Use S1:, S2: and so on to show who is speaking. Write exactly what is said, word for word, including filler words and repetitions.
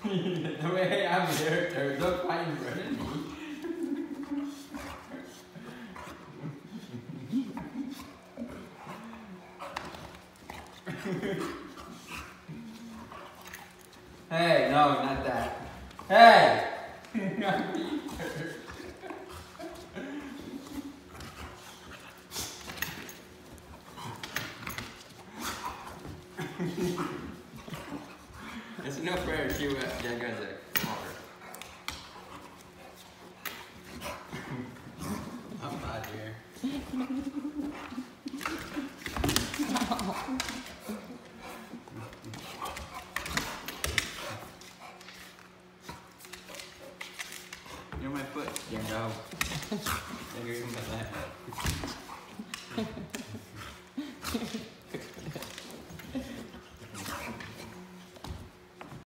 S1: The way I'm here, there's no fight in front of me. Hey, no, not that. Hey! It's no fair to you, that guy's a walker. I'm out here. You're my foot, you know. You're my left.